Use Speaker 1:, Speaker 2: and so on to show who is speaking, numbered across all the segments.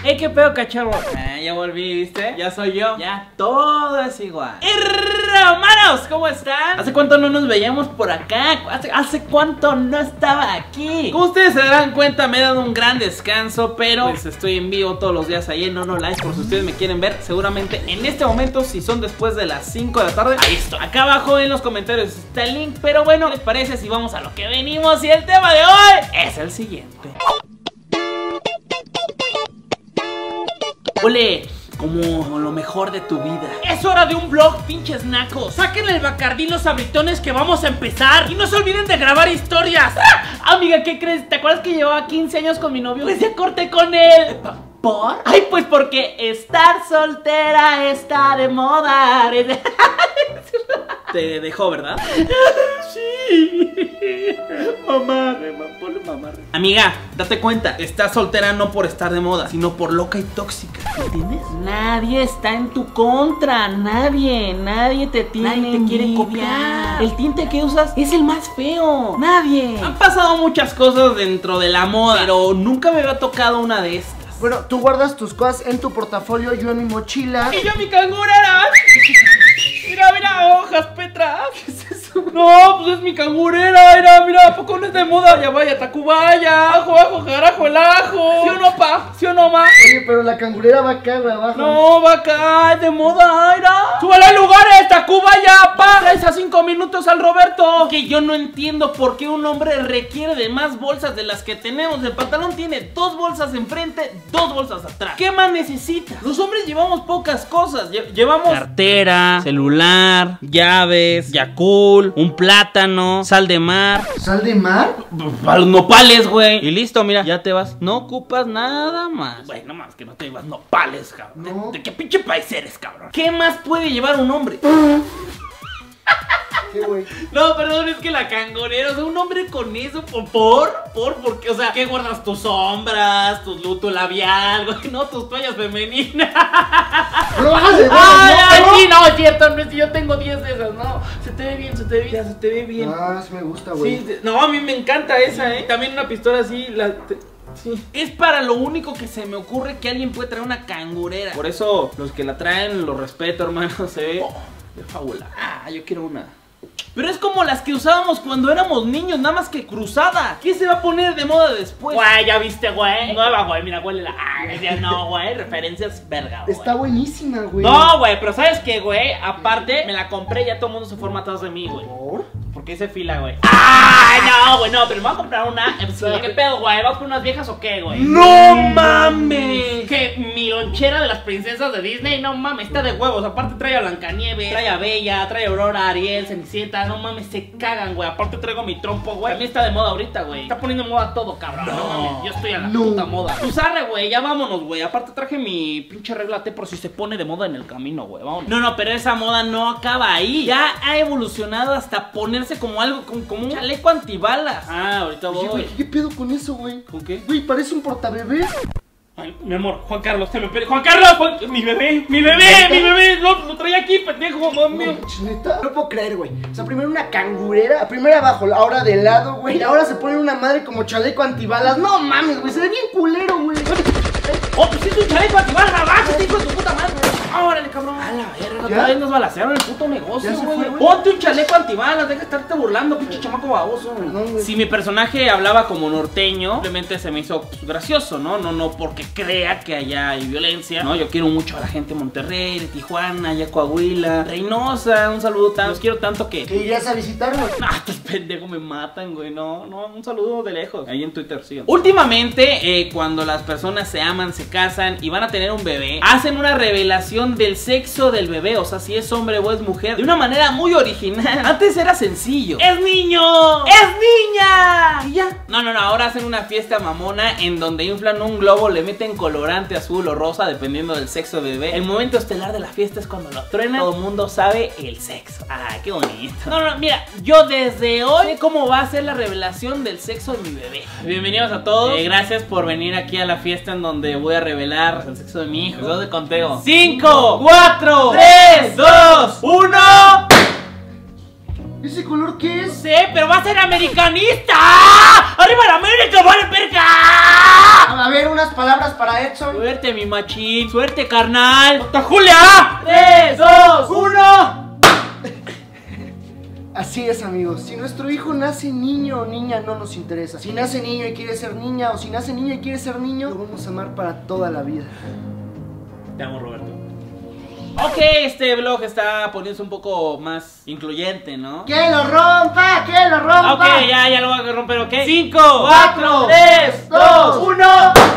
Speaker 1: ¿Qué pedo, cachorro? Ya volví, ¿viste? Ya soy yo. Ya todo es igual. Hermanos, ¿cómo están? ¿Hace cuánto no nos veíamos por acá? ¿Hace cuánto no estaba aquí? Como ustedes se darán cuenta, me he dado un gran descanso, pero pues estoy en vivo todos los días ahí en Nono Live, por si ustedes me quieren ver. Seguramente en este momento, si son después de las 5 de la tarde, ahí estoy. Acá abajo en los comentarios está el link. Pero bueno, ¿qué les parece si vamos a lo que venimos? Y el tema de hoy es el siguiente. Ole, como lo mejor de tu vida. Es hora de un vlog, pinches nacos. Saquen el Bacardí, los abritones, que vamos a empezar. Y no se olviden de grabar historias. Amiga, ¿qué crees? ¿Te acuerdas que llevaba 15 años con mi novio? Pues ya corté con él. ¿Por? Ay, pues porque estar soltera está de moda. Te dejó, ¿verdad? Sí. Mamarre, ponle mamarre. Amiga, date cuenta, estás soltera no por estar de moda, sino por loca y tóxica. ¿Entiendes? Nadie está en tu contra. Nadie te tiene. Nadie te quiere copiar. El tinte que usas es el más feo. Nadie. Han pasado muchas cosas dentro de la moda, pero nunca me había tocado una de estas.
Speaker 2: Bueno, tú guardas tus cosas en tu portafolio, yo en mi mochila.
Speaker 1: Y yo mi cangurera. Mira, hojas, Petra. ¿Qué es eso? No, pues es mi cangurera. Mira, ¿a poco no es de moda? Ya vaya, Tacubaya. Ajo, carajo, el ajo. ¿Sí o no, pa? ¿Sí o no, ma?
Speaker 2: Oye, pero la cangurera va acá, güey, abajo.
Speaker 1: No, va acá, es de moda, mira. ¡Súbale al lugares, Tacubaya! ¡Pa! ¡Traes a 5 minutos al Roberto! Que yo no entiendo por qué un hombre requiere de más bolsas de las que tenemos. El pantalón tiene 2 bolsas enfrente, 2 bolsas atrás. ¿Qué más necesitas? Los hombres llevamos pocas cosas. Llevamos cartera, celular, llaves, Yakult, un plátano, sal de mar.
Speaker 2: ¿Sal de mar?
Speaker 1: Para los nopales, güey. Y listo, mira, ya te vas. No ocupas nada más. Güey, no más que no te llevas nopales, cabrón.
Speaker 2: No.
Speaker 1: ¿De qué pinche país eres, cabrón? ¿Qué más puede llevar un hombre?
Speaker 2: ¿Qué, güey?
Speaker 1: No, perdón, es que la cangurera, o sea, un hombre con eso, porque, o sea, ¿qué guardas? Tus sombras, tu labial, güey, no, tus toallas femeninas.
Speaker 2: No lo hagas de
Speaker 1: Sí, no, es cierto, no es que yo tengo 10 de esas, no. Se te ve bien, se te ve bien.
Speaker 2: Ah, sí me gusta, güey.
Speaker 1: Sí, no, a mí me encanta esa, También una pistola así, sí. Es para lo único que se me ocurre que alguien puede traer una cangurera. Por eso, los que la traen, los respeto, hermano, se ve de fábula. Yo quiero una. Pero es como las que usábamos cuando éramos niños, nada más que cruzada. ¿Qué se va a poner de moda después? Güey, ya viste, güey. Nueva, güey, mira, huélela. No, güey, referencias verga, güey.
Speaker 2: Está buenísima, güey.
Speaker 1: No, güey, pero ¿sabes qué, güey? Aparte, me la compré y ya todo el mundo se forma atrás de mí, güey.
Speaker 2: ¿Por?
Speaker 1: Porque hice fila, güey. ¡Ay, no, güey! No, pero me voy a comprar una. ¿Qué pedo, güey? ¿Vas por unas viejas o qué, güey? ¡No mames! Que mi lonchera de las princesas de Disney, no mames, está de huevos. Aparte trae a Blancanieves, trae a Bella, trae a Aurora, Ariel, Cenicienta. No mames, se cagan, güey. Aparte traigo mi trompo, güey. También está de moda ahorita, güey. Está poniendo de moda todo, cabrón. No mames, yo estoy a la puta moda. Pues arre, güey, ya vámonos, güey. Aparte traje mi pinche regla T por si se pone de moda en el camino, güey. Vámonos. No, pero esa moda no acaba ahí. Ya ha evolucionado hasta ponerse como algo, como un chaleco antibalas. Ahorita voy.
Speaker 2: Oye, güey, ¿qué pedo con eso, güey?
Speaker 1: ¿Con qué?
Speaker 2: Güey, parece un portabebés.
Speaker 1: Ay, mi amor, Juan Carlos, te me pide. ¡Juan Carlos! ¡Mi bebé! Lo traía aquí, pendejo, mami.
Speaker 2: ¿Neta? No puedo creer, güey. O sea, primero una cangurera, primero abajo, ahora de lado, güey. Y ahora se pone una madre como chaleco antibalas. No mames, güey, se ve bien culero, güey.
Speaker 1: ¡Oh, pues es un chaleco antibalas! ¡Abajo, hijo de tu puta madre! ¡Órale, cabrón! ¡A la verga! Otra vez nos balacearon el puto negocio, güey. Ponte un chaleco antibalas, deja de estarte burlando, pinche chamaco baboso. No, si mi personaje hablaba como norteño, simplemente se me hizo pues, gracioso, ¿no? No porque crea que allá hay violencia, ¿no? Yo quiero mucho a la gente de Monterrey, de Tijuana, allá Coahuila, Reynosa, un saludo los quiero tanto que...
Speaker 2: ¿Que irías a visitarnos?
Speaker 1: Estos pendejos me matan, güey, no, un saludo de lejos. Ahí en Twitter, sí. Últimamente, cuando las personas se aman, se casan y van a tener un bebé, hacen una revelación del sexo del bebé, o sea, si es hombre o es mujer, de una manera muy original. Antes era sencillo. ¡Es niño! ¡Es niña! Y ya. No, ahora hacen una fiesta mamona en donde inflan un globo, le meten colorante azul o rosa, dependiendo del sexo del bebé. El momento estelar de la fiesta es cuando lo truenan. Todo el mundo sabe el sexo. Qué bonito. No, mira, yo desde hoy sé cómo va a ser la revelación del sexo de mi bebé. Bienvenidos a todos. Gracias por venir aquí a la fiesta en donde voy a revelar el sexo de mi hijo. ¿Dónde conteo? 5, 4, 3, 2, 1.
Speaker 2: ¿Ese color qué es?
Speaker 1: No sé, pero va a ser americanista. ¡Arriba la América, vale verga!
Speaker 2: A ver, una unas palabras para Edson.
Speaker 1: Suerte, mi machín. Suerte, carnal. ¡Ota Julia! 3, 2, 1.
Speaker 2: Así es, amigos. Si nuestro hijo nace niño o niña, no nos interesa. Si nace niño y quiere ser niña, o si nace niño y quiere ser niño, lo vamos a amar para toda la vida.
Speaker 1: Te amo, Roberto. Ok, este vlog está poniéndose un poco más incluyente, ¿no?
Speaker 2: ¡Que lo rompa! ¡Que lo rompa!
Speaker 1: Ok, ya lo voy a romper, ¿ok? 5,
Speaker 2: 4,
Speaker 1: 3, 2, 1.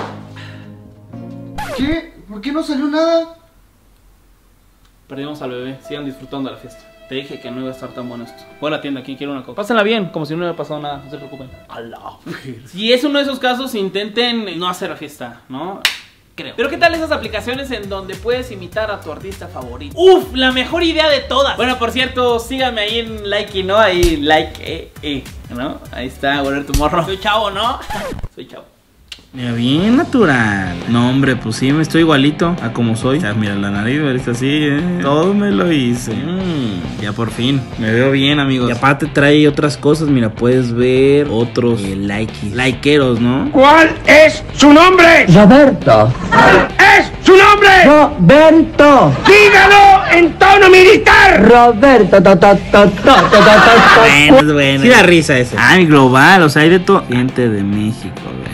Speaker 2: ¿Qué? ¿Por qué no salió nada?
Speaker 1: Perdimos al bebé, sigan disfrutando de la fiesta. Te dije que no iba a estar tan bueno esto. Voy a la tienda, ¿quién quiere una coca? Pásenla bien, como si no hubiera pasado nada, no se preocupen. Si es uno de esos casos, intenten no hacer la fiesta, ¿no? Creo. Pero ¿qué tal esas aplicaciones en donde puedes imitar a tu artista favorito? ¡Uf! La mejor idea de todas. Bueno, por cierto, síganme ahí en Likey, ¿no? Ahí, ¿no? Ahí está, volver tu morro. Soy chavo, ¿no? Soy chavo.
Speaker 3: Mira, bien natural. No, hombre, pues sí, me estoy igualito a como soy. O sea, mira, la nariz, ¿ves? Así, todo me lo hice. Ya por fin, me veo bien, amigos. Y aparte trae otras cosas, mira, puedes ver otros likeeros, ¿no?
Speaker 4: ¿Cuál es su nombre?
Speaker 5: Roberto.
Speaker 4: ¿Cuál es su nombre?
Speaker 5: Roberto.
Speaker 4: Dígalo en tono militar.
Speaker 5: Roberto.
Speaker 3: Bueno, es bueno. Sí da risa ese. Ay, global, o sea, hay de todo. Gente de México, güey.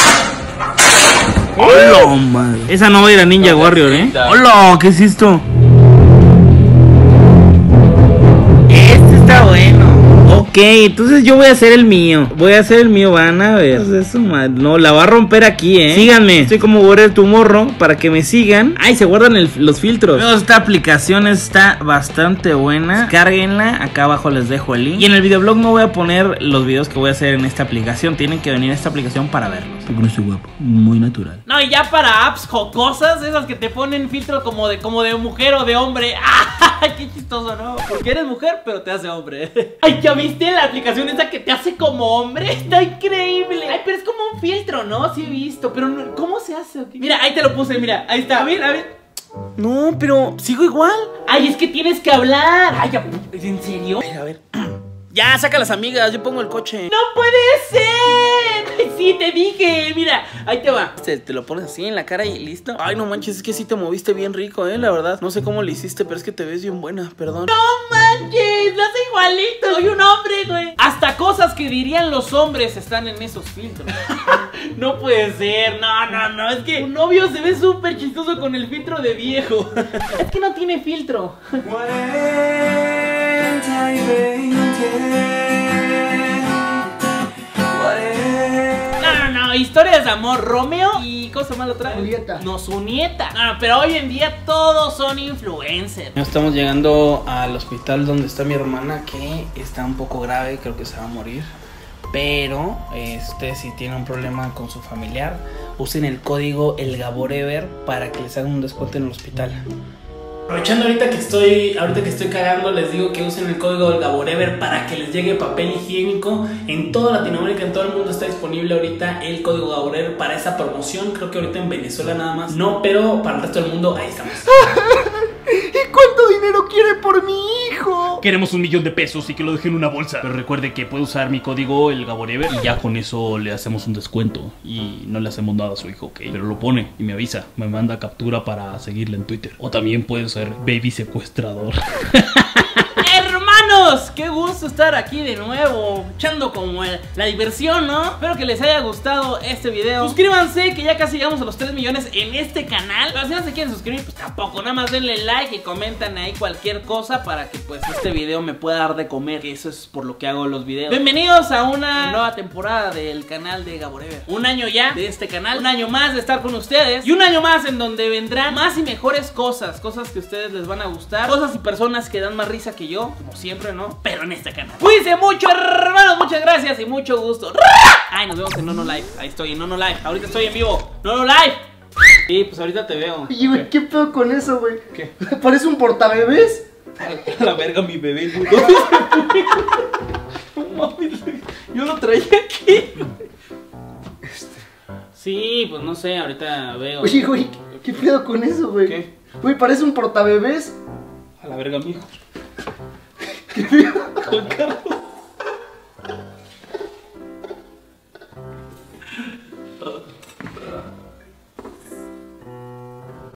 Speaker 3: ¡Hola, madre! Esa no va a ir a Ninja Warrior, ¿eh? ¡Hola! ¿Qué es esto? Este está bueno. Ok, entonces yo voy a hacer el mío. Van a ver. Eso, no, la va a romper aquí, Síganme. Estoy como Border tu morro para que me sigan. Ay, se guardan los filtros. Esta aplicación está bastante buena. Descárguenla. Acá abajo les dejo el link. Y en el videoblog no voy a poner los videos que voy a hacer en esta aplicación. Tienen que venir a esta aplicación para verlos. Porque no estoy guapo. Muy natural.
Speaker 1: No, y ya para apps jocosas, esas que te ponen filtro como de mujer o de hombre. ¡Ah! ¡Qué chistoso, ¿no? Porque eres mujer, pero te hace hombre. Ay, ¿ya viste la aplicación esa que te hace como hombre? Está increíble. Ay, pero es como un filtro, ¿no? Sí he visto, pero no, ¿cómo se hace? Okay. Mira, ahí te lo puse, mira, ahí está. A ver. No, pero sigo igual. Ay, es que tienes que hablar. Ay, ¿en serio? A ver. Ya, saca las amigas, yo pongo el coche. ¡No puede ser! Ay, sí, te dije, mira, ahí te va. Te lo pones así en la cara y listo. Ay, no manches, es que sí te moviste bien rico, la verdad. No sé cómo lo hiciste, pero es que te ves bien buena, perdón. ¡No manches! ¡Lo hace igualito! Soy un hombre, güey. Hasta cosas que dirían los hombres están en esos filtros. No puede ser, no, es que un novio se ve súper chistoso con el filtro de viejo. Es que no tiene filtro. No, historias de amor. Romeo y cosa más otra.
Speaker 2: Julieta.
Speaker 1: No, su nieta. No, pero hoy en día todos son influencers. Estamos llegando al hospital donde está mi hermana, que está un poco grave, creo que se va a morir. Pero si tiene un problema con su familiar, usen el código ELGABOREVER para que les hagan un descuento en el hospital. Aprovechando ahorita que estoy cagando, les digo que usen el código ELGABOREVER para que les llegue papel higiénico. En toda Latinoamérica, en todo el mundo está disponible ahorita el código ELGABOREVER para esa promoción. Creo que ahorita en Venezuela nada más no, pero para el resto del mundo ahí estamos.
Speaker 2: ¿Y cuánto dinero quiere por mi hijo?
Speaker 6: Queremos 1 millón de pesos y que lo dejen en una bolsa. Pero recuerde que puede usar mi código ELGABOREVER y ya con eso le hacemos un descuento. Y no le hacemos nada a su hijo, ¿ok? Pero lo pone y me avisa, me manda captura para seguirle en Twitter. O también puede ser baby secuestrador. Hermanos, qué gusto estar aquí de nuevo, echando como la diversión, ¿no? Espero que les haya gustado este video. Suscríbanse, que ya casi llegamos a los 3 millones en este canal. Pero si no se quieren suscribir, pues tampoco, nada más denle like y comentan ahí cualquier cosa para que pues este video me pueda dar de comer, que eso es por lo que hago los videos. Bienvenidos a una nueva temporada del canal de Gaborever. Un año ya de este canal, un año más de estar con ustedes y un año más en donde vendrán más y mejores cosas que a ustedes les van a gustar, cosas y personas que dan más risa que yo, como siempre, ¿no? Pero en este canal. Cuídense mucho, hermanos, muchas gracias y mucho gusto. Ay, nos vemos en Nono Live. Ahí estoy en Nono Live, ahorita estoy en vivo. Nono Live. Sí, pues ahorita te veo.
Speaker 2: Oye, güey, ¿qué pedo con eso, güey?
Speaker 1: ¿Qué?
Speaker 2: Parece un portabebés.
Speaker 1: A la verga, mi bebé. Yo lo traía aquí. Sí, pues no sé, ahorita veo.
Speaker 2: Oye, güey, ¿qué pedo con eso, güey?
Speaker 1: ¿Qué?
Speaker 2: Güey, parece un portabebés.
Speaker 1: A la verga, mijo.
Speaker 2: ¿Qué pedo?
Speaker 1: Juan Carlos.